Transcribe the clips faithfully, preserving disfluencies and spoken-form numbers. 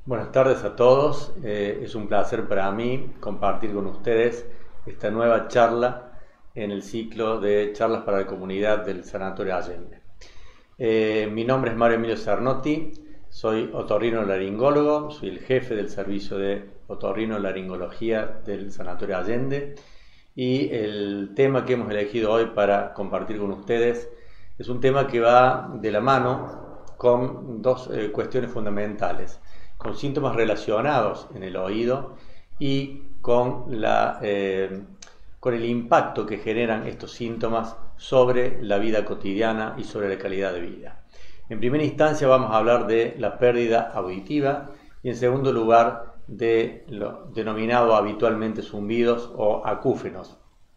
Buenas tardes a todos. Eh, es un placer para mí compartir con ustedes esta nueva charla en el ciclo de charlas para la comunidad del Sanatorio Allende. Eh, mi nombre es Mario Emilio Cernotti, soy otorrinolaringólogo, soy el jefe del servicio de otorrinolaringología del Sanatorio Allende y el tema que hemos elegido hoy para compartir con ustedes es un tema que va de la mano con dos eh, cuestiones fundamentales, con síntomas relacionados en el oído y con, la, eh, con el impacto que generan estos síntomas sobre la vida cotidiana y sobre la calidad de vida. En primera instancia vamos a hablar de la pérdida auditiva y en segundo lugar de lo denominado habitualmente zumbidos o acúfenos.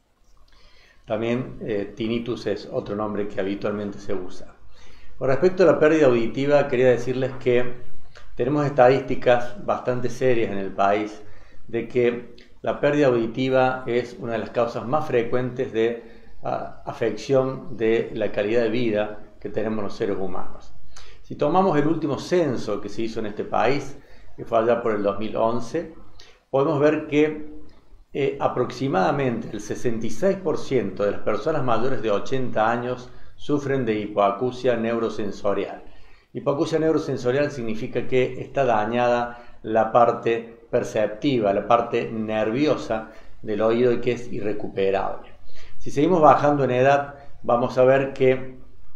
También eh, tinnitus es otro nombre que habitualmente se usa. Con respecto a la pérdida auditiva, quería decirles que tenemos estadísticas bastante serias en el país de que la pérdida auditiva es una de las causas más frecuentes de uh, afección de la calidad de vida que tenemos los seres humanos. Si tomamos el último censo que se hizo en este país, que fue allá por el dos mil once, podemos ver que eh, aproximadamente el sesenta y seis por ciento de las personas mayores de ochenta años sufren de hipoacusia neurosensorial. Hipoacusia neurosensorial significa que está dañada la parte perceptiva, la parte nerviosa del oído y que es irrecuperable. Si seguimos bajando en edad, vamos a ver que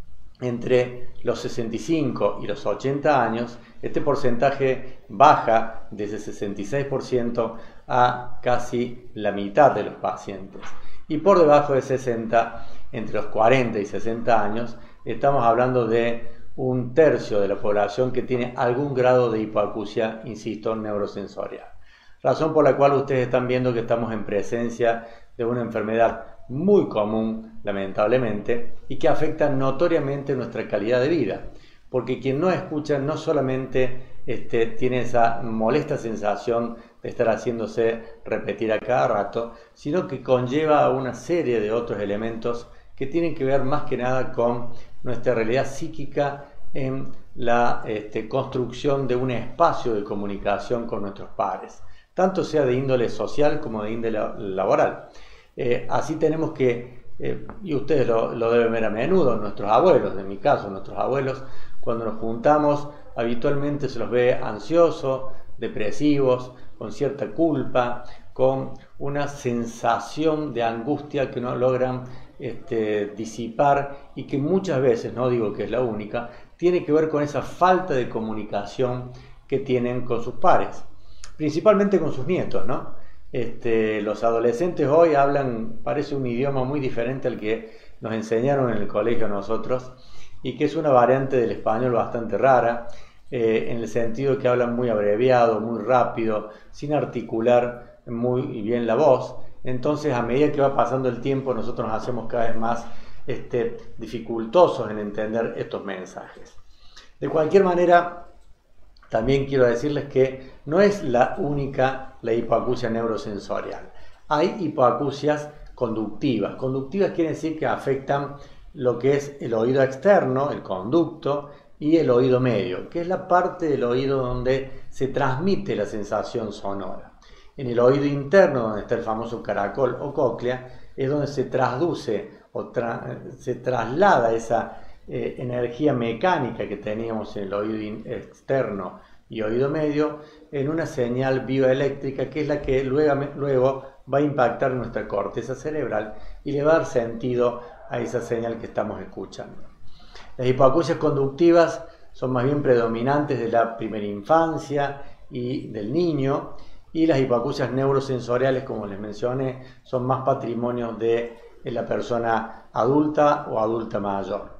entre los sesenta y cinco y los ochenta años, este porcentaje baja desde sesenta y seis por ciento a casi la mitad de los pacientes. Y por debajo de sesenta, entre los cuarenta y sesenta años, estamos hablando de un tercio de la población que tiene algún grado de hipoacusia, insisto, neurosensorial. Razón por la cual ustedes están viendo que estamos en presencia de una enfermedad muy común, lamentablemente, y que afecta notoriamente nuestra calidad de vida. Porque quien no escucha no solamente este, tiene esa molesta sensación de estar haciéndose repetir a cada rato, sino que conlleva una serie de otros elementos que tienen que ver más que nada con nuestra realidad psíquica en la este, construcción de un espacio de comunicación con nuestros pares, tanto sea de índole social como de índole laboral. Eh, así tenemos que, eh, y ustedes lo, lo deben ver a menudo, nuestros abuelos, en mi caso, nuestros abuelos, cuando nos juntamos, habitualmente se los ve ansiosos, depresivos, con cierta culpa, con una sensación de angustia que no logran este, disipar y que muchas veces, no digo que es la única, tiene que ver con esa falta de comunicación que tienen con sus pares, principalmente con sus nietos, ¿no? Este, los adolescentes hoy hablan, parece un idioma muy diferente al que nos enseñaron en el colegio a nosotros y que es una variante del español bastante rara, eh, en el sentido que hablan muy abreviado, muy rápido, sin articular muy bien la voz. Entonces, a medida que va pasando el tiempo, nosotros nos hacemos cada vez más este, dificultosos en entender estos mensajes. De cualquier manera, también quiero decirles que no es la única la hipoacusia neurosensorial. Hay hipoacusias conductivas. Conductivas quiere decir que afectan lo que es el oído externo, el conducto, y el oído medio, que es la parte del oído donde se transmite la sensación sonora. En el oído interno, donde está el famoso caracol o cóclea, es donde se traduce o tra se traslada esa eh, energía mecánica que teníamos en el oído externo y oído medio en una señal bioeléctrica que es la que luego, luego va a impactar nuestra corteza cerebral y le va a dar sentido a esa señal que estamos escuchando. Las hipoacusias conductivas son más bien predominantes de la primera infancia y del niño, y las hipoacusias neurosensoriales, como les mencioné, son más patrimonio de la persona adulta o adulta mayor.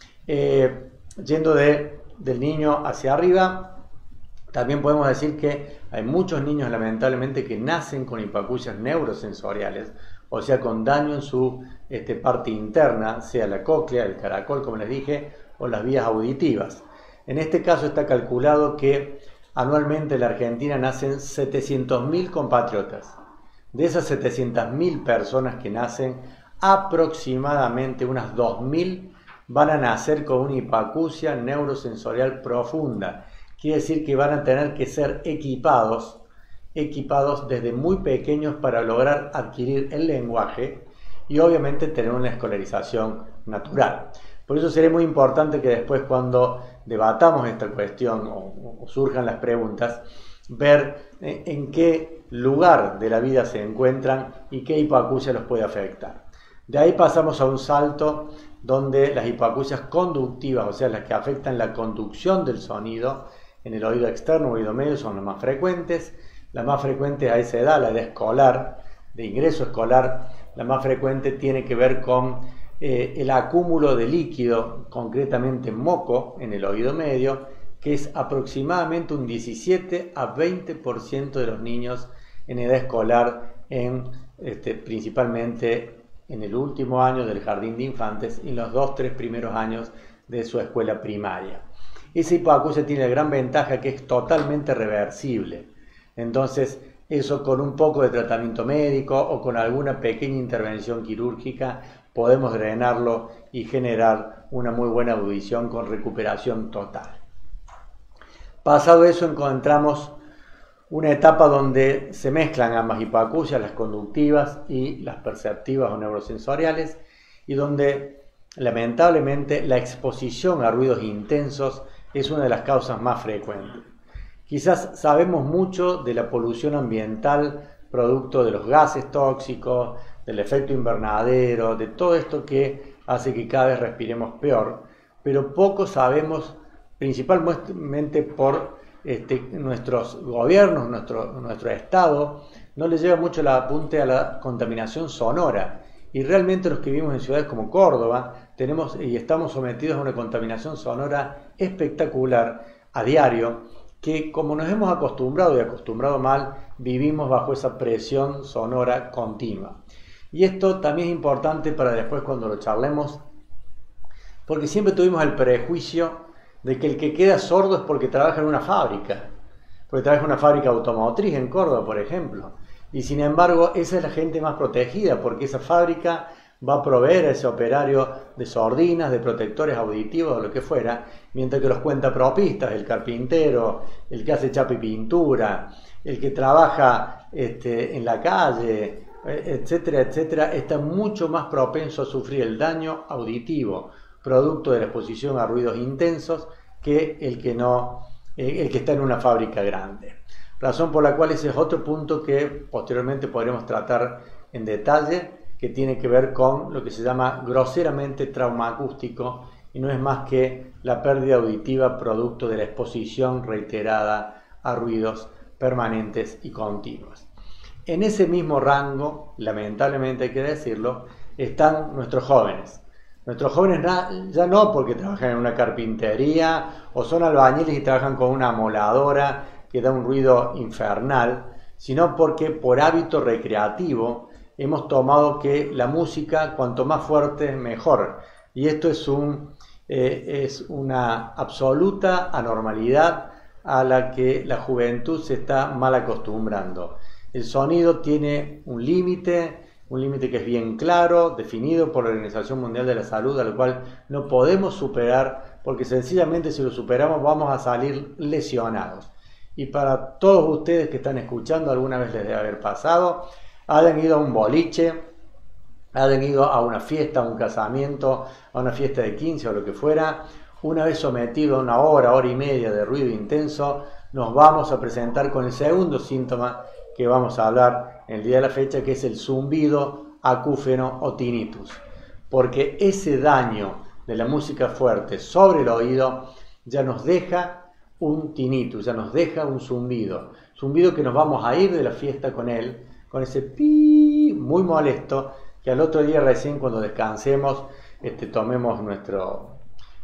Eh, yendo de, del niño hacia arriba, también podemos decir que hay muchos niños lamentablemente que nacen con hipoacusias neurosensoriales, o sea, con daño en su este, parte interna, sea la cóclea, el caracol, como les dije, o las vías auditivas. En este caso está calculado que anualmente en la Argentina nacen setecientos mil compatriotas. De esas setecientas mil personas que nacen, aproximadamente unas dos mil van a nacer con una hipoacusia neurosensorial profunda, Quiere decir que van a tener que ser equipados, equipados desde muy pequeños para lograr adquirir el lenguaje y obviamente tener una escolarización natural. Por eso sería muy importante que después, cuando debatamos esta cuestión o, o surjan las preguntas, ver en qué lugar de la vida se encuentran y qué hipoacusia los puede afectar. De ahí pasamos a un salto donde las hipoacusias conductivas, o sea, las que afectan la conducción del sonido en el oído externo o oído medio, son las más frecuentes. Las más frecuentes a esa edad, la edad escolar, de ingreso escolar, la más frecuente tiene que ver con eh, el acúmulo de líquido, concretamente moco, en el oído medio, que es aproximadamente un diecisiete a veinte por ciento de los niños en edad escolar, en, este, principalmente en el último año del jardín de infantes y en los dos, tres primeros años de su escuela primaria. Esa hipoacusia tiene la gran ventaja que es totalmente reversible. Entonces, eso con un poco de tratamiento médico o con alguna pequeña intervención quirúrgica podemos drenarlo y generar una muy buena audición con recuperación total. Pasado eso, encontramos una etapa donde se mezclan ambas hipoacusias, las conductivas y las perceptivas o neurosensoriales, y donde lamentablemente la exposición a ruidos intensos es una de las causas más frecuentes. Quizás sabemos mucho de la polución ambiental producto de los gases tóxicos, del efecto invernadero, de todo esto que hace que cada vez respiremos peor, pero poco sabemos, principalmente por este, nuestros gobiernos, nuestro, nuestro Estado, no le lleva mucho la apunte a la contaminación sonora. Y realmente los que vivimos en ciudades como Córdoba tenemos y estamos sometidos a una contaminación sonora espectacular a diario, que como nos hemos acostumbrado y acostumbrado mal, vivimos bajo esa presión sonora continua. Y esto también es importante para después cuando lo charlemos, porque siempre tuvimos el prejuicio de que el que queda sordo es porque trabaja en una fábrica, porque trabaja en una fábrica automotriz en Córdoba, por ejemplo. Y sin embargo, esa es la gente más protegida, porque esa fábrica va a proveer a ese operario de sordinas, de protectores auditivos o lo que fuera, mientras que los cuentapropistas, el carpintero, el que hace chapa y pintura, el que trabaja este, en la calle, etcétera, etcétera, está mucho más propenso a sufrir el daño auditivo producto de la exposición a ruidos intensos que el que, no, el que está en una fábrica grande. Razón por la cual ese es otro punto que posteriormente podremos tratar en detalle, que tiene que ver con lo que se llama groseramente trauma acústico, y no es más que la pérdida auditiva producto de la exposición reiterada a ruidos permanentes y continuos. En ese mismo rango, lamentablemente hay que decirlo, están nuestros jóvenes. Nuestros jóvenes ya no porque trabajan en una carpintería o son albañiles y trabajan con una amoladora que da un ruido infernal, sino porque por hábito recreativo hemos tomado que la música cuanto más fuerte mejor. Y esto es, un, eh, es una absoluta anormalidad a la que la juventud se está mal acostumbrando. El sonido tiene un límite, un límite que es bien claro, definido por la Organización Mundial de la Salud, al cual no podemos superar, porque sencillamente si lo superamos vamos a salir lesionados. Y para todos ustedes que están escuchando, alguna vez les debe haber pasado, hayan ido a un boliche, hayan ido a una fiesta, a un casamiento, a una fiesta de quince o lo que fuera, una vez sometido a una hora, hora y media de ruido intenso, nos vamos a presentar con el segundo síntoma que vamos a hablar en el día de la fecha, que es el zumbido acúfeno o tinnitus. Porque ese daño de la música fuerte sobre el oído ya nos deja un tinnitus, ya nos deja un zumbido. Zumbido que nos vamos a ir de la fiesta con él, con ese pi muy molesto, que al otro día recién cuando descansemos, este, tomemos nuestro,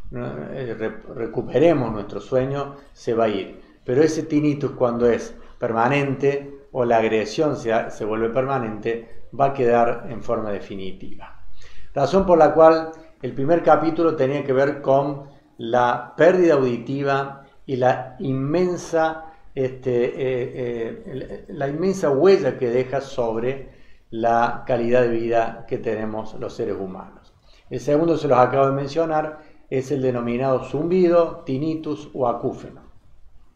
recuperemos nuestro sueño, se va a ir. Pero ese tinnitus, cuando es permanente o la agresión se, se vuelve permanente, va a quedar en forma definitiva. Razón por la cual el primer capítulo tenía que ver con la pérdida auditiva y la inmensa Este, eh, eh, la inmensa huella que deja sobre la calidad de vida que tenemos los seres humanos. El segundo, se los acabo de mencionar, es el denominado zumbido, tinnitus o acúfeno.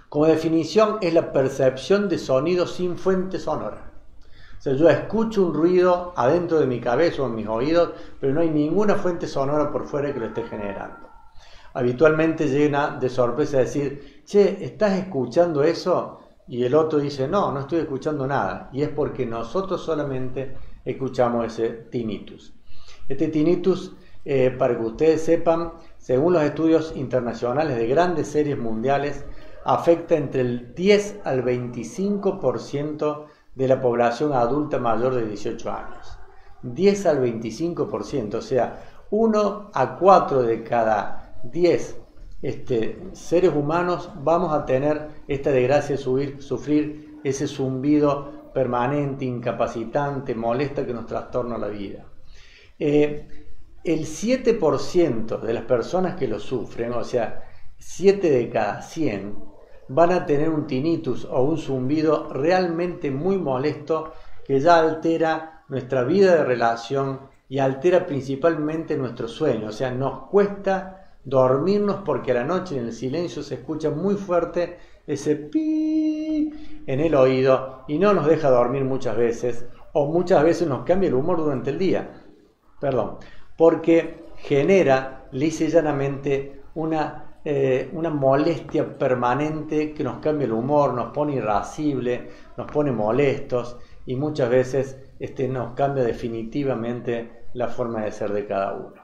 Como definición, es la percepción de sonido sin fuente sonora. O sea, yo escucho un ruido adentro de mi cabeza o en mis oídos, pero no hay ninguna fuente sonora por fuera que lo esté generando. Habitualmente llena de sorpresa decir, che, ¿estás escuchando eso? Y el otro dice, no, no estoy escuchando nada. Y es porque nosotros solamente escuchamos ese tinnitus. Este tinnitus, eh, para que ustedes sepan, según los estudios internacionales de grandes series mundiales, afecta entre el diez al veinticinco por ciento de la población adulta mayor de dieciocho años. diez al veinticinco por ciento, o sea, uno a cuatro de cada diez este, seres humanos vamos a tener esta desgracia de subir, sufrir ese zumbido permanente, incapacitante, molesta que nos trastorna la vida. Eh, el siete por ciento de las personas que lo sufren, o sea, siete de cada cien, van a tener un tinnitus o un zumbido realmente muy molesto que ya altera nuestra vida de relación y altera principalmente nuestro sueño. O sea, nos cuesta dormirnos porque a la noche en el silencio se escucha muy fuerte ese pi en el oído y no nos deja dormir muchas veces, o muchas veces nos cambia el humor durante el día. Perdón, porque genera lisa y llanamente una Eh, una molestia permanente que nos cambia el humor, nos pone irascible, nos pone molestos y muchas veces este, nos cambia definitivamente la forma de ser de cada uno.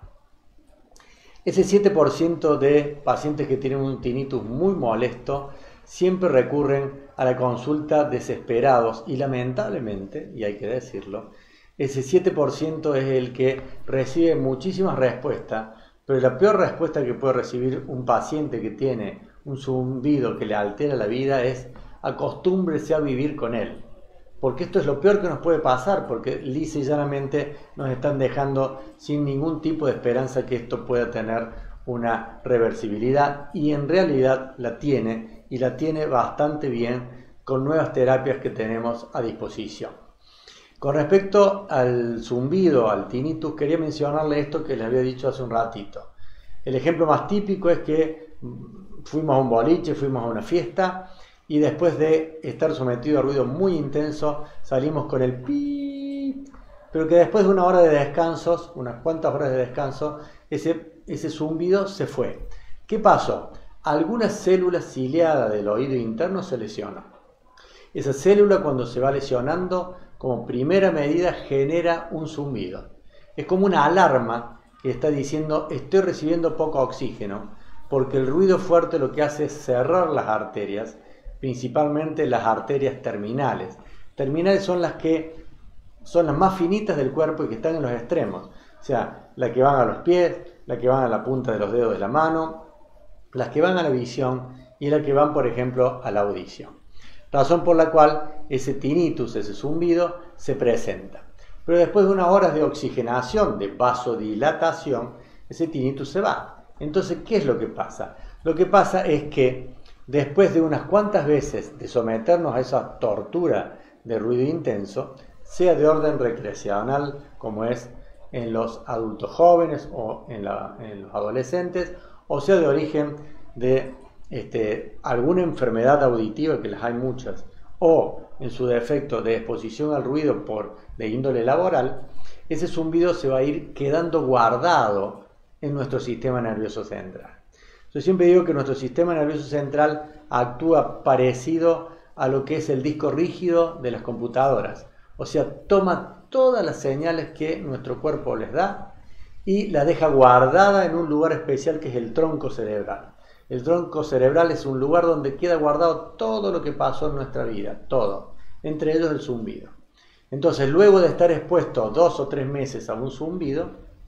Ese siete por ciento de pacientes que tienen un tinnitus muy molesto siempre recurren a la consulta desesperados y lamentablemente, y hay que decirlo, ese siete por ciento es el que recibe muchísimas respuestas. Pero la peor respuesta que puede recibir un paciente que tiene un zumbido que le altera la vida es acostúmbrese a vivir con él. Porque esto es lo peor que nos puede pasar, porque lisa y llanamente nos están dejando sin ningún tipo de esperanza que esto pueda tener una reversibilidad, y en realidad la tiene, y la tiene bastante bien con nuevas terapias que tenemos a disposición. Con respecto al zumbido, al tinnitus, quería mencionarle esto que les había dicho hace un ratito. El ejemplo más típico es que fuimos a un boliche, fuimos a una fiesta y después de estar sometido a ruido muy intenso salimos con el pi, pero que después de una hora de descansos, unas cuantas horas de descanso, ese, ese zumbido se fue. ¿Qué pasó? Algunas células ciliadas del oído interno se lesionan. Esa célula, cuando se va lesionando, como primera medida genera un zumbido. Es como una alarma que está diciendo estoy recibiendo poco oxígeno, porque el ruido fuerte lo que hace es cerrar las arterias, principalmente las arterias terminales. Terminales son las que son las más finitas del cuerpo y que están en los extremos. O sea, las que van a los pies, las que van a la punta de los dedos de la mano, las que van a la visión y las que van, por ejemplo, a la audición. Razón por la cual ese tinnitus, ese zumbido, se presenta. Pero después de unas horas de oxigenación, de vasodilatación, ese tinnitus se va. Entonces, ¿qué es lo que pasa? Lo que pasa es que después de unas cuantas veces de someternos a esa tortura de ruido intenso, sea de orden recreacional, como es en los adultos jóvenes o en, la, en los adolescentes, o sea de origen de Este, alguna enfermedad auditiva, que las hay muchas, o en su defecto de exposición al ruido por de índole laboral, ese zumbido se va a ir quedando guardado en nuestro sistema nervioso central. Yo siempre digo que nuestro sistema nervioso central actúa parecido a lo que es el disco rígido de las computadoras, o sea, toma todas las señales que nuestro cuerpo les da y las deja guardada en un lugar especial que es el tronco cerebral. El tronco cerebral es un lugar donde queda guardado todo lo que pasó en nuestra vida, todo, entre ellos el zumbido. Entonces, luego de estar expuesto dos o tres meses a un zumbido,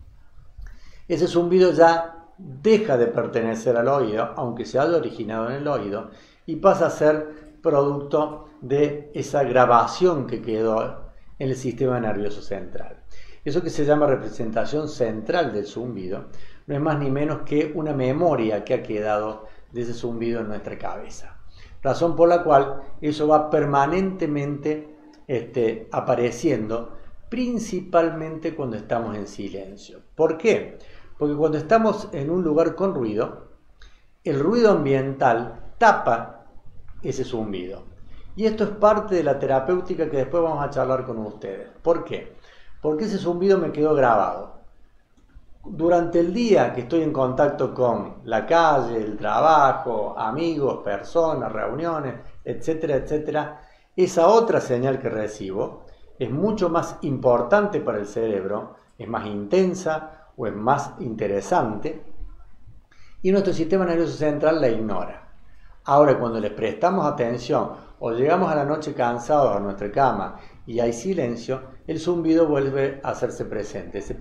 ese zumbido ya deja de pertenecer al oído, aunque se haya originado en el oído, y pasa a ser producto de esa grabación que quedó en el sistema nervioso central. Eso que se llama representación central del zumbido no es más ni menos que una memoria que ha quedado de ese zumbido en nuestra cabeza. Razón por la cual eso va permanentemente este, apareciendo, principalmente cuando estamos en silencio. ¿Por qué? Porque cuando estamos en un lugar con ruido, el ruido ambiental tapa ese zumbido. Y esto es parte de la terapéutica que después vamos a charlar con ustedes. ¿Por qué? Porque ese zumbido me quedó grabado. Durante el día que estoy en contacto con la calle, el trabajo, amigos, personas, reuniones, etcétera, etcétera, esa otra señal que recibo es mucho más importante para el cerebro, es más intensa o es más interesante, y nuestro sistema nervioso central la ignora. Ahora, cuando les prestamos atención o llegamos a la noche cansados a nuestra cama y hay silencio, el zumbido vuelve a hacerse presente. Ese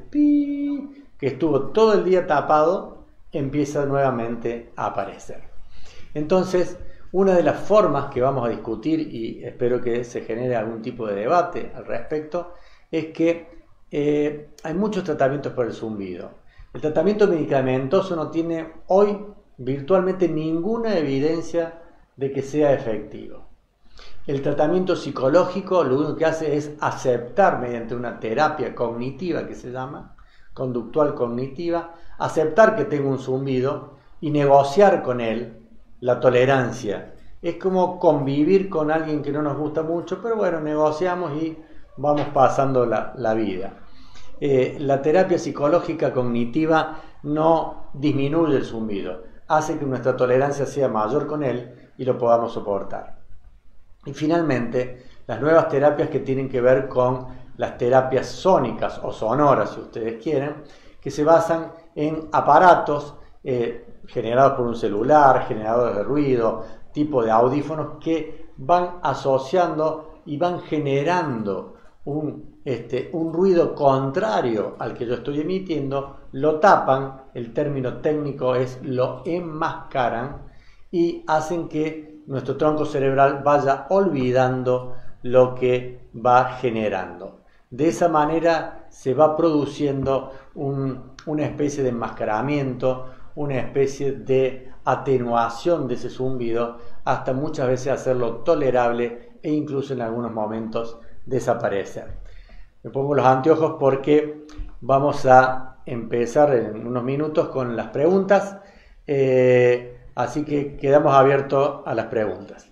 pi que estuvo todo el día tapado empieza nuevamente a aparecer. Entonces, una de las formas que vamos a discutir, y espero que se genere algún tipo de debate al respecto, es que eh, hay muchos tratamientos para el zumbido. El tratamiento medicamentoso no tiene hoy virtualmente ninguna evidencia de que sea efectivo. El tratamiento psicológico lo único que hace es aceptar mediante una terapia cognitiva que se llama, conductual cognitiva, aceptar que tengo un zumbido y negociar con él la tolerancia. Es como convivir con alguien que no nos gusta mucho, pero bueno, negociamos y vamos pasando la, la vida. Eh, la terapia psicológica cognitiva no disminuye el zumbido, hace que nuestra tolerancia sea mayor con él y lo podamos soportar. Y finalmente, las nuevas terapias que tienen que ver con las terapias sónicas o sonoras, si ustedes quieren, que se basan en aparatos eh, generados por un celular, generadores de ruido, tipo de audífonos que van asociando y van generando un, este, un ruido contrario al que yo estoy emitiendo, lo tapan, el término técnico es lo enmascaran, y hacen que nuestro tronco cerebral vaya olvidando lo que va generando. De esa manera se va produciendo un, una especie de enmascaramiento, una especie de atenuación de ese zumbido, hasta muchas veces hacerlo tolerable e incluso en algunos momentos desaparecer. Me pongo los anteojos porque vamos a empezar en unos minutos con las preguntas, eh, así que quedamos abiertos a las preguntas.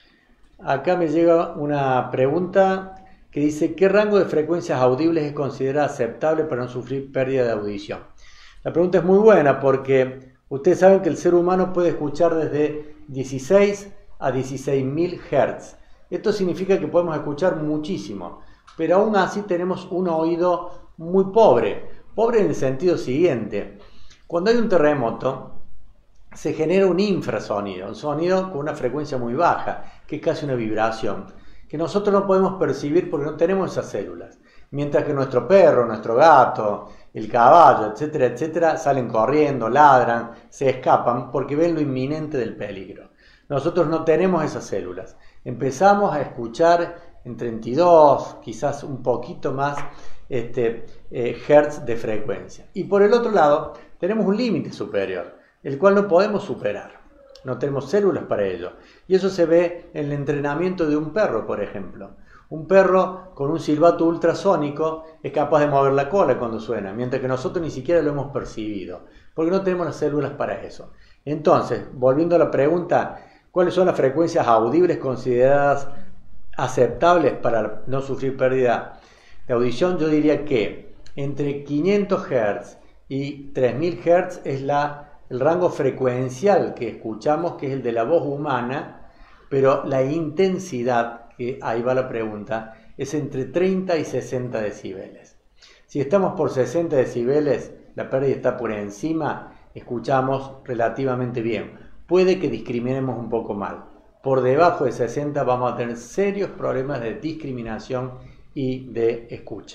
Acá me llega una pregunta que dice: ¿qué rango de frecuencias audibles es considerado aceptable para no sufrir pérdida de audición? La pregunta es muy buena porque ustedes saben que el ser humano puede escuchar desde dieciséis a dieciséis mil hertz. Esto significa que podemos escuchar muchísimo, pero aún así tenemos un oído muy pobre. Pobre en el sentido siguiente: cuando hay un terremoto, se genera un infrasonido, un sonido con una frecuencia muy baja, que es casi una vibración, que nosotros no podemos percibir porque no tenemos esas células. Mientras que nuestro perro, nuestro gato, el caballo, etcétera, etcétera, salen corriendo, ladran, se escapan porque ven lo inminente del peligro. Nosotros no tenemos esas células. Empezamos a escuchar en treinta y dos, quizás un poquito más, este, eh, hertz de frecuencia. Y por el otro lado, tenemos un límite superior, el cual no podemos superar. No tenemos células para ello. Y eso se ve en el entrenamiento de un perro, por ejemplo. Un perro con un silbato ultrasónico es capaz de mover la cola cuando suena, mientras que nosotros ni siquiera lo hemos percibido, porque no tenemos las células para eso. Entonces, volviendo a la pregunta, ¿cuáles son las frecuencias audibles consideradas aceptables para no sufrir pérdida de audición? Yo diría que entre quinientos hertz y tres mil hertz es la, el rango frecuencial que escuchamos, que es el de la voz humana, pero la intensidad, que ahí va la pregunta, es entre treinta y sesenta decibeles. Si estamos por sesenta decibeles, la pérdida está por encima, escuchamos relativamente bien. Puede que discriminemos un poco mal. Por debajo de sesenta vamos a tener serios problemas de discriminación y de escucha.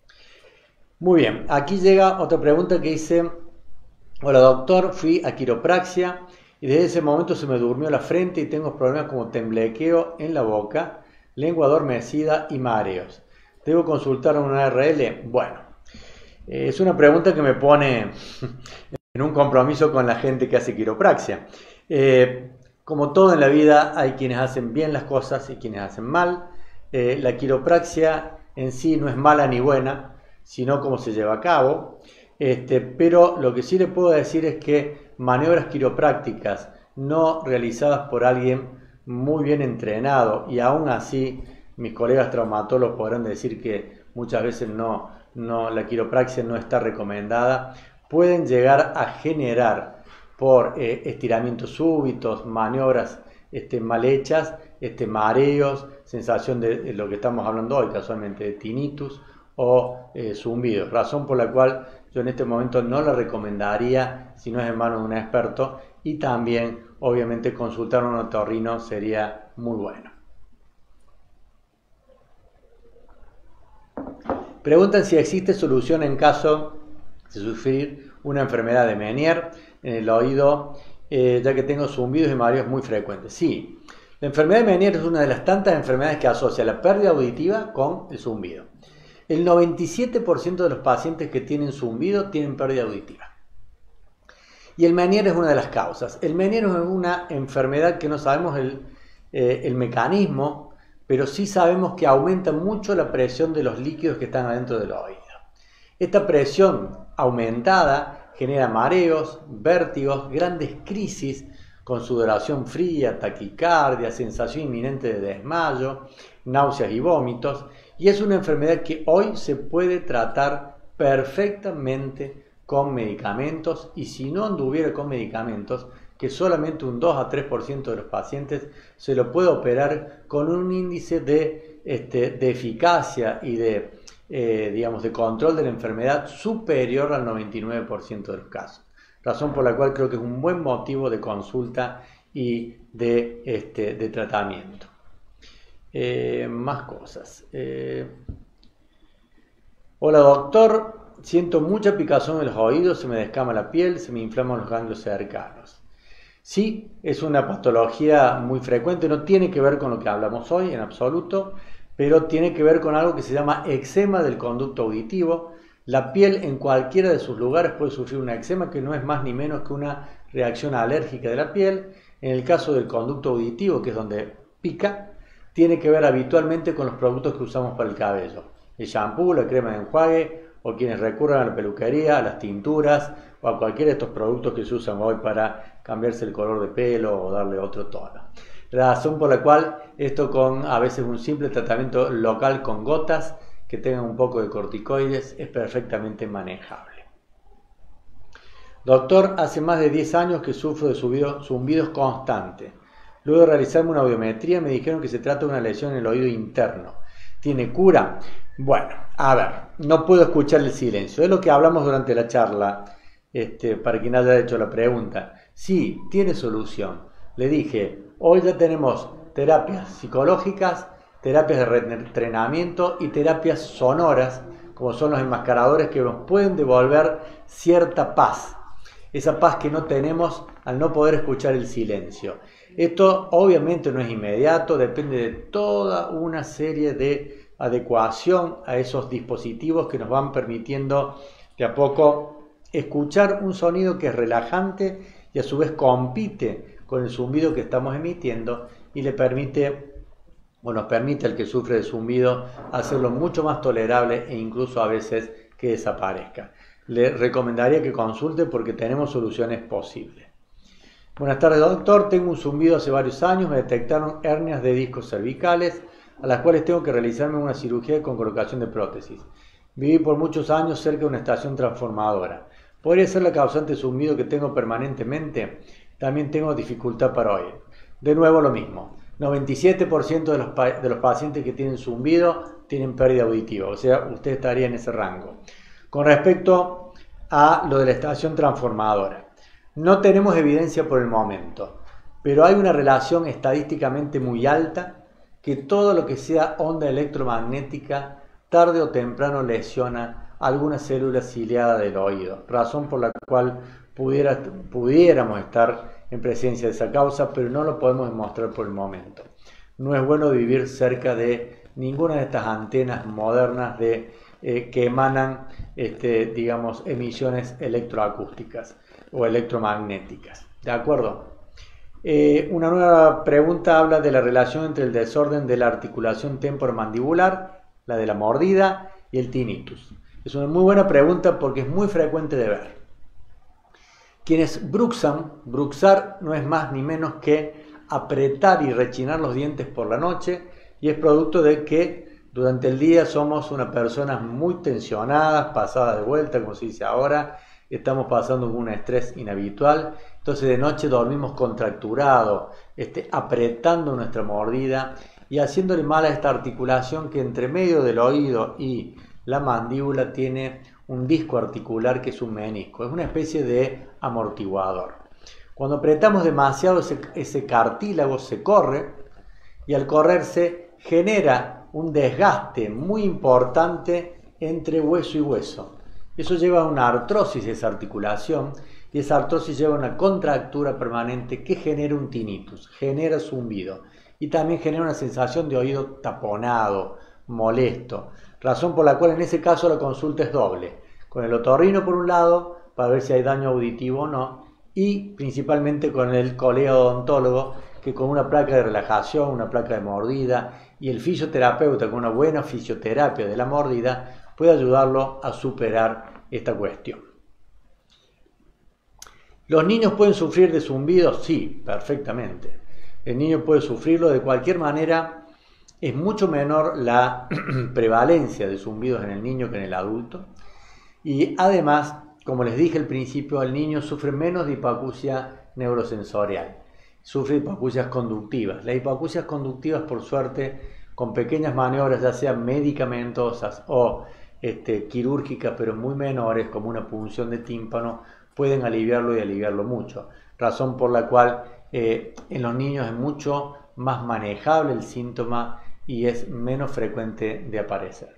Muy bien, aquí llega otra pregunta que dice: hola doctor, fui a quiropraxia y desde ese momento se me durmió la frente y tengo problemas como temblequeo en la boca, lengua adormecida y mareos. ¿Debo consultar a una R L? Bueno, eh, es una pregunta que me pone en un compromiso con la gente que hace quiropraxia. Eh, como todo en la vida, hay quienes hacen bien las cosas y quienes hacen mal. Eh, la quiropraxia en sí no es mala ni buena, sino cómo se lleva a cabo. Este, pero lo que sí le puedo decir es que maniobras quiroprácticas no realizadas por alguien muy bien entrenado, y aún así mis colegas traumatólogos podrán decir que muchas veces no, no, la quiropraxia no está recomendada, pueden llegar a generar por eh, estiramientos súbitos, maniobras este, mal hechas, este, mareos, sensación de, de lo que estamos hablando hoy, casualmente de tinnitus o eh, zumbidos, razón por la cual yo en este momento no la recomendaría si no es en manos de un experto, y también obviamente consultar a un otorrino sería muy bueno. Preguntan si existe solución en caso de sufrir una enfermedad de Meniere en el oído, eh, ya que tengo zumbidos y mareos muy frecuentes. Sí, la enfermedad de Meniere es una de las tantas enfermedades que asocia la pérdida auditiva con el zumbido. El noventa y siete por ciento de los pacientes que tienen zumbido tienen pérdida auditiva. Y el Meniere es una de las causas. El Meniere es una enfermedad que no sabemos el, eh, el mecanismo, pero sí sabemos que aumenta mucho la presión de los líquidos que están adentro del oído. Esta presión aumentada genera mareos, vértigos, grandes crisis con sudoración fría, taquicardia, sensación inminente de desmayo, náuseas y vómitos, y es una enfermedad que hoy se puede tratar perfectamente con medicamentos, y si no anduviera con medicamentos, que solamente un dos a tres por ciento de los pacientes se lo puede operar con un índice de, este, de eficacia y de, eh, digamos, de control de la enfermedad superior al noventa y nueve por ciento de los casos. Razón por la cual creo que es un buen motivo de consulta y de, este, de tratamiento. Eh, más cosas. Eh, Hola doctor, siento mucha picazón en los oídos, se me descama la piel, se me inflaman los ganglios cercanos. Sí, es una patología muy frecuente, no tiene que ver con lo que hablamos hoy en absoluto, pero tiene que ver con algo que se llama eczema del conducto auditivo. La piel en cualquiera de sus lugares puede sufrir una eczema que no es más ni menos que una reacción alérgica de la piel. En el caso del conducto auditivo, que es donde pica, tiene que ver habitualmente con los productos que usamos para el cabello. El shampoo, la crema de enjuague, o quienes recurran a la peluquería, a las tinturas o a cualquiera de estos productos que se usan hoy para cambiarse el color de pelo o darle otro tono. Razón por la cual esto, con a veces un simple tratamiento local con gotas que tengan un poco de corticoides, es perfectamente manejable. Doctor, hace más de diez años que sufro de zumbidos, zumbidos constantes. Luego de realizarme una audiometría me dijeron que se trata de una lesión en el oído interno. ¿Tiene cura? Bueno, a ver, no puedo escuchar el silencio. Es lo que hablamos durante la charla, este, para quien haya hecho la pregunta. Sí, tiene solución. Le dije, hoy ya tenemos terapias psicológicas, terapias de reentrenamiento y terapias sonoras, como son los enmascaradores, que nos pueden devolver cierta paz. Esa paz que no tenemos al no poder escuchar el silencio. Esto obviamente no es inmediato, depende de toda una serie de adecuación a esos dispositivos que nos van permitiendo de a poco escuchar un sonido que es relajante y a su vez compite con el zumbido que estamos emitiendo y le permite, o nos permite al que sufre de zumbido hacerlo mucho más tolerable e incluso a veces que desaparezca. Le recomendaría que consulte porque tenemos soluciones posibles. Buenas tardes doctor, tengo un zumbido hace varios años, me detectaron hernias de discos cervicales a las cuales tengo que realizarme una cirugía con colocación de prótesis. Viví por muchos años cerca de una estación transformadora. ¿Podría ser la causante de zumbido que tengo permanentemente? También tengo dificultad para oír. De nuevo lo mismo, noventa y siete por ciento de los, de los pacientes que tienen zumbido tienen pérdida auditiva, o sea, usted estaría en ese rango. Con respecto a lo de la estación transformadora, no tenemos evidencia por el momento, pero hay una relación estadísticamente muy alta que todo lo que sea onda electromagnética tarde o temprano lesiona alguna célula ciliada del oído, razón por la cual pudiera, pudiéramos estar en presencia de esa causa, pero no lo podemos demostrar por el momento. No es bueno vivir cerca de ninguna de estas antenas modernas de, eh, que emanan este, digamos, emisiones electroacústicas o electromagnéticas. ¿De acuerdo? Eh, una nueva pregunta habla de la relación entre el desorden de la articulación temporomandibular, la de la mordida, y el tinnitus. Es una muy buena pregunta porque es muy frecuente de ver. Quienes bruxan, bruxar no es más ni menos que apretar y rechinar los dientes por la noche, y es producto de que durante el día somos unas personas muy tensionadas, pasadas de vuelta, como se dice ahora, estamos pasando con un estrés inhabitual, entonces de noche dormimos contracturados, este, apretando nuestra mordida y haciéndole mal a esta articulación que entre medio del oído y la mandíbula tiene un disco articular que es un menisco, es una especie de amortiguador. Cuando apretamos demasiado ese, ese cartílago se corre y al correrse genera un desgaste muy importante entre hueso y hueso. Eso lleva a una artrosis de esa articulación y esa artrosis lleva a una contractura permanente que genera un tinnitus, genera zumbido y también genera una sensación de oído taponado, molesto, razón por la cual en ese caso la consulta es doble, con el otorrino por un lado para ver si hay daño auditivo o no, y principalmente con el colega odontólogo que con una placa de relajación, una placa de mordida y el fisioterapeuta con una buena fisioterapia de la mordida puede ayudarlo a superar esta cuestión. ¿Los niños pueden sufrir de zumbidos? Sí, perfectamente. El niño puede sufrirlo de cualquier manera. Es mucho menor la prevalencia de zumbidos en el niño que en el adulto. Y además, como les dije al principio, el niño sufre menos de hipoacusia neurosensorial. Sufre hipoacusias conductivas. Las hipoacusias conductivas, por suerte, con pequeñas maniobras, ya sean medicamentosas o este, quirúrgicas, pero muy menores, como una punción de tímpano, pueden aliviarlo y aliviarlo mucho. Razón por la cual eh, en los niños es mucho más manejable el síntoma y es menos frecuente de aparecer.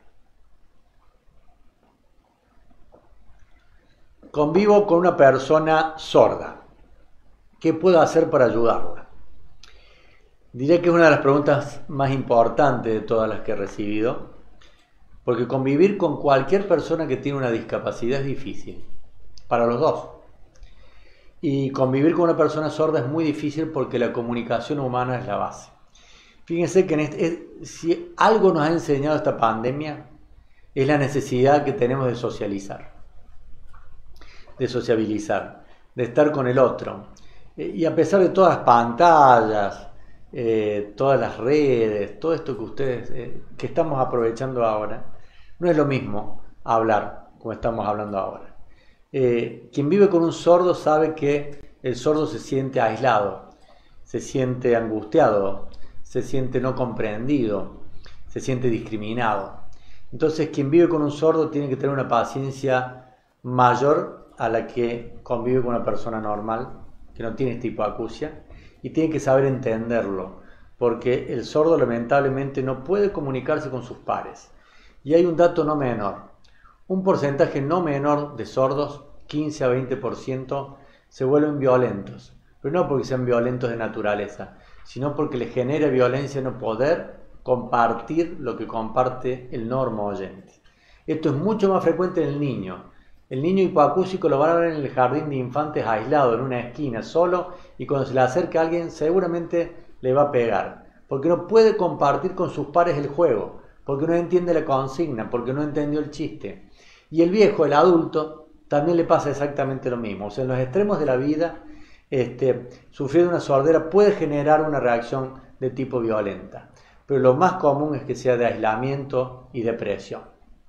Convivo con una persona sorda. ¿Qué puedo hacer para ayudarla? Diré que es una de las preguntas más importantes de todas las que he recibido, porque convivir con cualquier persona que tiene una discapacidad es difícil, para los dos. Y convivir con una persona sorda es muy difícil porque la comunicación humana es la base. Fíjense que en este, es, si algo nos ha enseñado esta pandemia, es la necesidad que tenemos de socializar, de sociabilizar, de estar con el otro. Y a pesar de todas las pantallas, eh, todas las redes, todo esto que ustedes, eh, que estamos aprovechando ahora, no es lo mismo hablar como estamos hablando ahora. Eh, quien vive con un sordo sabe que el sordo se siente aislado, se siente angustiado, se siente no comprendido, se siente discriminado. Entonces quien vive con un sordo tiene que tener una paciencia mayor a la que convive con una persona normal, que no tiene esta hipoacusia, y tiene que saber entenderlo, porque el sordo lamentablemente no puede comunicarse con sus pares. Y hay un dato no menor. Un porcentaje no menor de sordos, quince a veinte por ciento, se vuelven violentos. Pero no porque sean violentos de naturaleza, sino porque les genera violencia no poder compartir lo que comparte el normo oyente. Esto es mucho más frecuente en el niño. El niño hipoacúsico lo van a ver en el jardín de infantes aislado, en una esquina, solo, y cuando se le acerca a alguien seguramente le va a pegar. Porque no puede compartir con sus pares el juego, porque no entiende la consigna, porque no entendió el chiste. Y el viejo, el adulto, también le pasa exactamente lo mismo. O sea, en los extremos de la vida, este, sufrir una sordera puede generar una reacción de tipo violenta. Pero lo más común es que sea de aislamiento y depresión.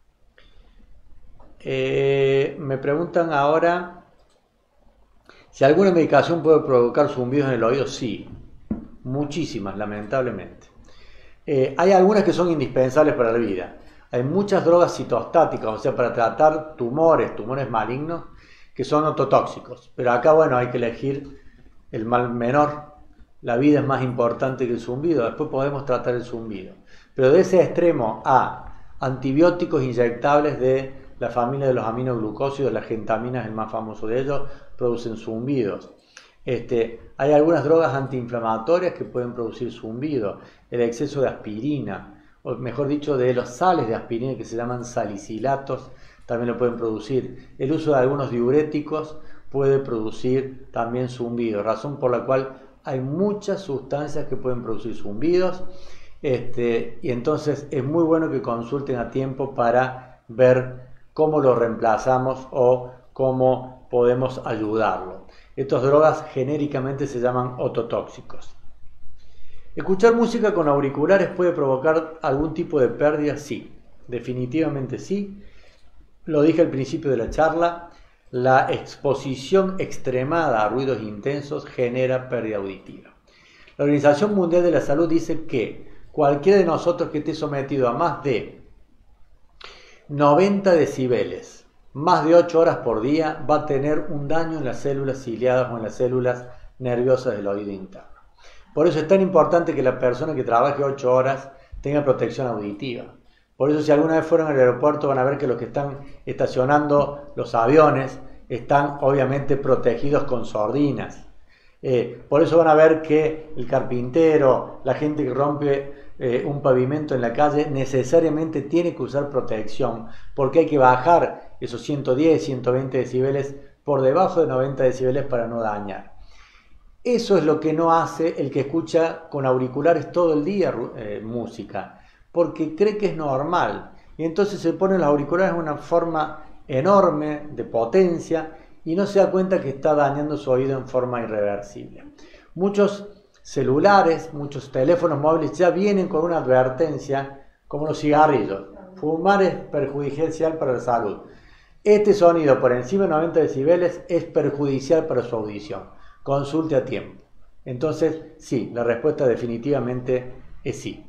Eh, me preguntan ahora si alguna medicación puede provocar zumbidos en el oído. Sí, muchísimas, lamentablemente. Eh, hay algunas que son indispensables para la vida. Hay muchas drogas citostáticas, o sea, para tratar tumores, tumores malignos, que son ototóxicos. Pero acá, bueno, hay que elegir el mal menor. La vida es más importante que el zumbido. Después podemos tratar el zumbido. Pero de ese extremo a antibióticos inyectables de la familia de los aminoglucósidos, la gentamina es el más famoso de ellos, producen zumbidos. Este, hay algunas drogas antiinflamatorias que pueden producir zumbido. El exceso de aspirina, o mejor dicho, de los sales de aspirina que se llaman salicilatos, también lo pueden producir. El uso de algunos diuréticos puede producir también zumbido, razón por la cual hay muchas sustancias que pueden producir zumbidos. Este, y entonces es muy bueno que consulten a tiempo para ver cómo lo reemplazamos o cómo podemos ayudarlo. Estas drogas genéricamente se llaman ototóxicos. ¿Escuchar música con auriculares puede provocar algún tipo de pérdida? Sí, definitivamente sí. Lo dije al principio de la charla, la exposición extremada a ruidos intensos genera pérdida auditiva. La Organización Mundial de la Salud dice que cualquiera de nosotros que esté sometido a más de noventa decibeles, más de ocho horas por día, va a tener un daño en las células ciliadas o en las células nerviosas del oído interno. Por eso es tan importante que la persona que trabaje ocho horas tenga protección auditiva. Por eso si alguna vez fueron al aeropuerto van a ver que los que están estacionando los aviones están obviamente protegidos con sordinas. Eh, por eso van a ver que el carpintero, la gente que rompe eh, un pavimento en la calle necesariamente tiene que usar protección, porque hay que bajar esos ciento diez, ciento veinte decibeles por debajo de noventa decibeles para no dañar. Eso es lo que no hace el que escucha con auriculares todo el día eh, música, porque cree que es normal y entonces se pone los auriculares de una forma enorme de potencia y no se da cuenta que está dañando su oído en forma irreversible. Muchos celulares, muchos teléfonos móviles ya vienen con una advertencia como los cigarrillos. Fumar es perjudicial para la salud. Este sonido por encima de noventa decibeles es perjudicial para su audición. Consulte a tiempo. Entonces, sí, la respuesta definitivamente es sí.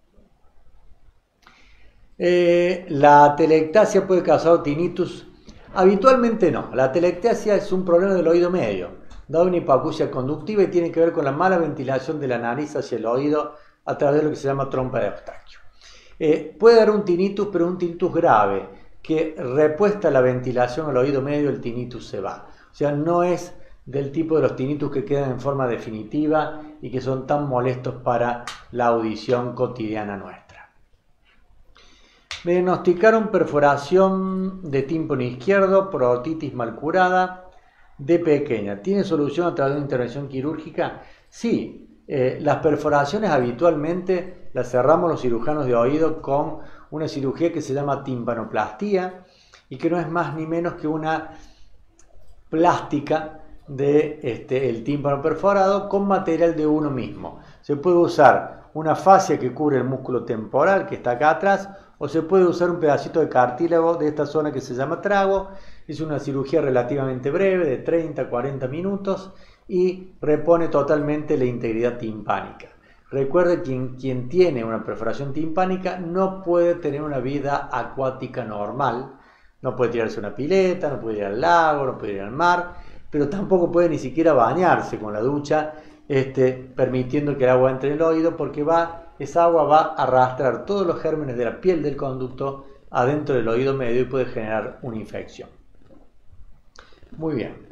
Eh, ¿La atelectasia puede causar tinnitus? Habitualmente no. La atelectasia es un problema del oído medio, dado una hipoacusia conductiva y tiene que ver con la mala ventilación de la nariz hacia el oído a través de lo que se llama trompa de Eustaquio. Eh, puede dar un tinnitus, pero un tinnitus grave, que repuesta la ventilación al oído medio, el tinnitus se va. O sea, no es del tipo de los tinnitus que quedan en forma definitiva y que son tan molestos para la audición cotidiana nuestra. Me diagnosticaron perforación de tímpano izquierdo por otitis mal curada de pequeña. ¿Tiene solución a través de una intervención quirúrgica? Sí, eh, las perforaciones habitualmente las cerramos los cirujanos de oído con una cirugía que se llama timpanoplastía y que no es más ni menos que una plástica de este, el tímpano perforado con material de uno mismo. Se puede usar una fascia que cubre el músculo temporal que está acá atrás o se puede usar un pedacito de cartílago de esta zona que se llama trago. Es una cirugía relativamente breve de treinta a cuarenta minutos y repone totalmente la integridad timpánica. Recuerde que quien, quien tiene una perforación timpánica no puede tener una vida acuática normal, no puede tirarse a una pileta, no puede ir al lago, no puede ir al mar, pero tampoco puede ni siquiera bañarse con la ducha, este, permitiendo que el agua entre en el oído, porque va, esa agua va a arrastrar todos los gérmenes de la piel del conducto adentro del oído medio y puede generar una infección. Muy bien.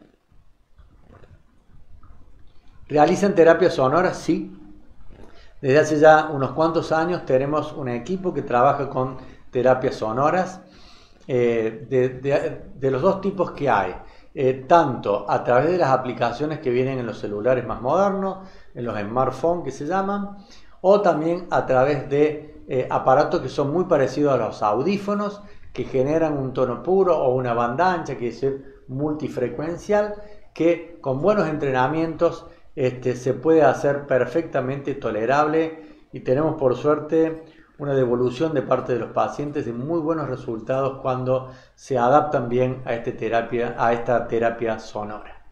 ¿Realizan terapia sonora? Sí. Desde hace ya unos cuantos años tenemos un equipo que trabaja con terapias sonoras eh, de, de, de los dos tipos que hay. Eh, tanto a través de las aplicaciones que vienen en los celulares más modernos, en los smartphones que se llaman, o también a través de eh, aparatos que son muy parecidos a los audífonos, que generan un tono puro o una banda ancha, que es multifrecuencial, que con buenos entrenamientos este, se puede hacer perfectamente tolerable y tenemos por suerte una devolución de parte de los pacientes de muy buenos resultados cuando se adaptan bien a, este terapia, a esta terapia sonora.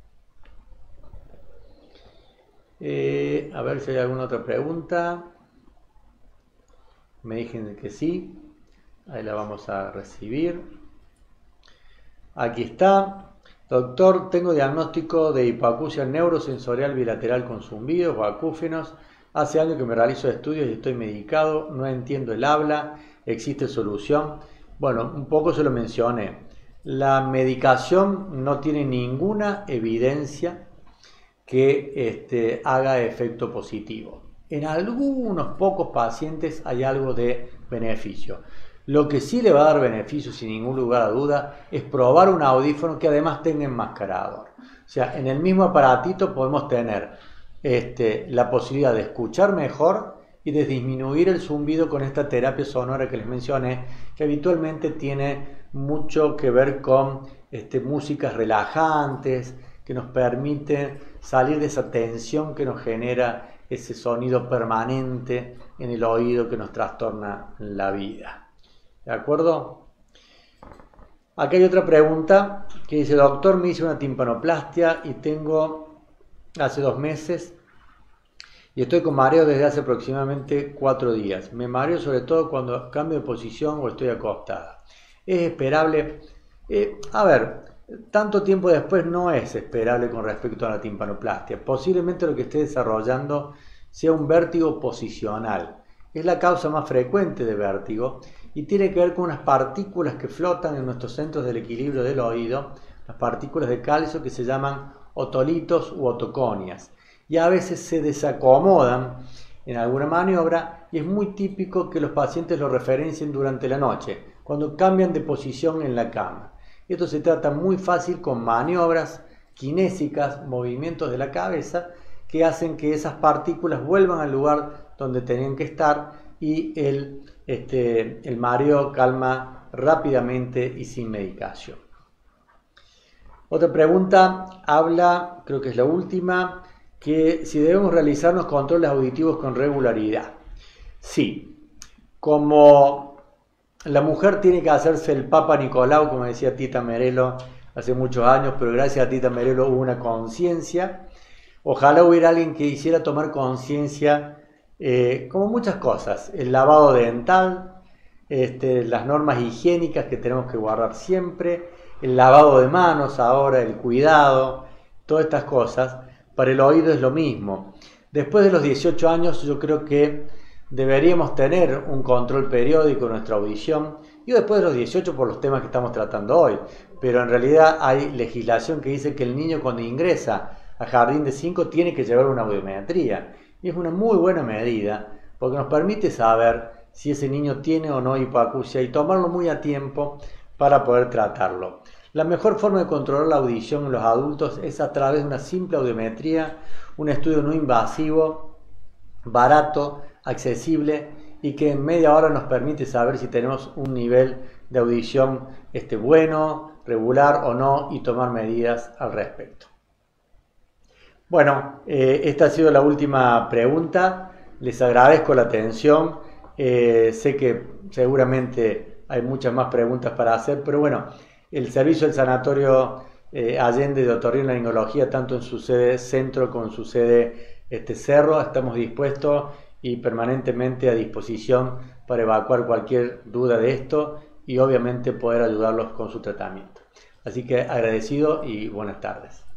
Eh, a ver si hay alguna otra pregunta. Me dijeron que sí. Ahí la vamos a recibir. Aquí está. Doctor, tengo diagnóstico de hipoacusia neurosensorial bilateral con zumbidos o acúfenos. Hace años que me realizo estudios y estoy medicado, no entiendo el habla, ¿existe solución? Bueno, un poco se lo mencioné. La medicación no tiene ninguna evidencia que este, haga efecto positivo. En algunos pocos pacientes hay algo de beneficio. Lo que sí le va a dar beneficio, sin ningún lugar a duda, es probar un audífono que además tenga enmascarador. O sea, en el mismo aparatito podemos tener Este, la posibilidad de escuchar mejor y de disminuir el zumbido con esta terapia sonora que les mencioné, que habitualmente tiene mucho que ver con este, músicas relajantes, que nos permite salir de esa tensión que nos genera ese sonido permanente en el oído que nos trastorna la vida. ¿De acuerdo? Acá hay otra pregunta que dice: doctor, me hice una timpanoplastia y tengo hace dos meses y estoy con mareo desde hace aproximadamente cuatro días. Me mareo sobre todo cuando cambio de posición o estoy acostada. ¿Es esperable? Eh, a ver, tanto tiempo después no es esperable con respecto a la timpanoplastia. Posiblemente lo que esté desarrollando sea un vértigo posicional. Es la causa más frecuente de vértigo y tiene que ver con unas partículas que flotan en nuestros centros del equilibrio del oído, las partículas de calcio que se llaman otolitos u otoconias, y a veces se desacomodan en alguna maniobra y es muy típico que los pacientes lo referencien durante la noche, cuando cambian de posición en la cama. Esto se trata muy fácil con maniobras kinésicas, movimientos de la cabeza, que hacen que esas partículas vuelvan al lugar donde tenían que estar y el, este, el mareo calma rápidamente y sin medicación. Otra pregunta habla, creo que es la última, que si debemos realizarnos controles auditivos con regularidad. Sí, como la mujer tiene que hacerse el Papa Nicolau, como decía Tita Merello hace muchos años, pero gracias a Tita Merello hubo una conciencia. Ojalá hubiera alguien que hiciera tomar conciencia, eh, como muchas cosas, el lavado dental, este, las normas higiénicas que tenemos que guardar siempre, el lavado de manos ahora, el cuidado, todas estas cosas. Para el oído es lo mismo. Después de los dieciocho años yo creo que deberíamos tener un control periódico de nuestra audición. Y después de los dieciocho por los temas que estamos tratando hoy. Pero en realidad hay legislación que dice que el niño cuando ingresa a jardín de cinco tiene que llevar una audiometría. Y es una muy buena medida porque nos permite saber si ese niño tiene o no hipoacusia y tomarlo muy a tiempo para poder tratarlo. La mejor forma de controlar la audición en los adultos es a través de una simple audiometría, un estudio no invasivo, barato, accesible y que en media hora nos permite saber si tenemos un nivel de audición este, bueno, regular o no y tomar medidas al respecto. Bueno, eh, esta ha sido la última pregunta. Les agradezco la atención. Eh, sé que seguramente hay muchas más preguntas para hacer, pero bueno, el servicio del Sanatorio eh, Allende de Otorrinolaringología, tanto en su sede centro como en su sede este, Cerro, estamos dispuestos y permanentemente a disposición para evacuar cualquier duda de esto y obviamente poder ayudarlos con su tratamiento. Así que agradecido y buenas tardes.